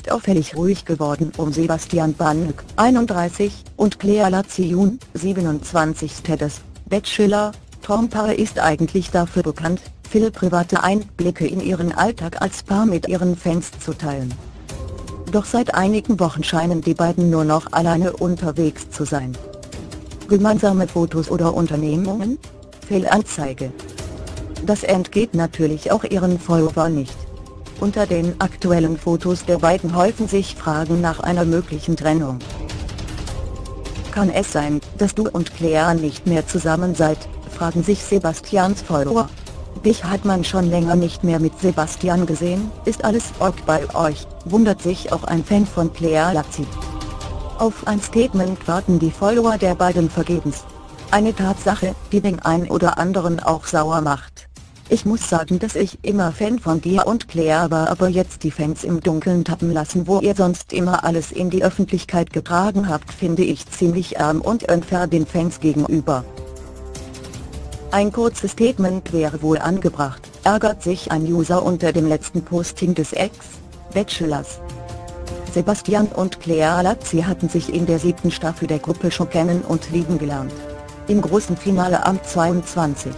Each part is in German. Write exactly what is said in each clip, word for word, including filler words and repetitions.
ist auffällig ruhig geworden um Sebastian Bahnhoek, einunddreißig, und Claire Laziun, siebenundzwanzig. Das Bachelor-Tom-Paar ist eigentlich dafür bekannt, viele private Einblicke in ihren Alltag als Paar mit ihren Fans zu teilen. Doch seit einigen Wochen scheinen die beiden nur noch alleine unterwegs zu sein. Gemeinsame Fotos oder Unternehmungen? Fehlanzeige. Das entgeht natürlich auch ihren Followern nicht. Unter den aktuellen Fotos der beiden häufen sich Fragen nach einer möglichen Trennung. Kann es sein, dass du und Claire nicht mehr zusammen seid, fragen sich Sebastians Follower. Dich hat man schon länger nicht mehr mit Sebastian gesehen, ist alles ok bei euch, wundert sich auch ein Fan von Claire Laziun. Auf ein Statement warten die Follower der beiden vergebens. Eine Tatsache, die den einen oder anderen auch sauer macht. Ich muss sagen, dass ich immer Fan von dir und Claire war, aber jetzt die Fans im Dunkeln tappen lassen, wo ihr sonst immer alles in die Öffentlichkeit getragen habt, finde ich ziemlich arm und unfair den Fans gegenüber. Ein kurzes Statement wäre wohl angebracht, ärgert sich ein User unter dem letzten Posting des Ex-Bachelors. Sebastian und Claire Laziun hatten sich in der siebten Staffel der Gruppe schon kennen und lieben gelernt. Im großen Finale am zweiundzwanzigsten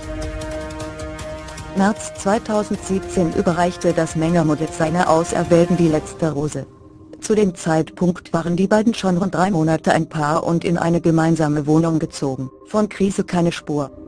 März zweitausendsiebzehn überreichte das Männermodell seiner Auserwählten die letzte Rose. Zu dem Zeitpunkt waren die beiden schon rund drei Monate ein Paar und in eine gemeinsame Wohnung gezogen. Von Krise keine Spur.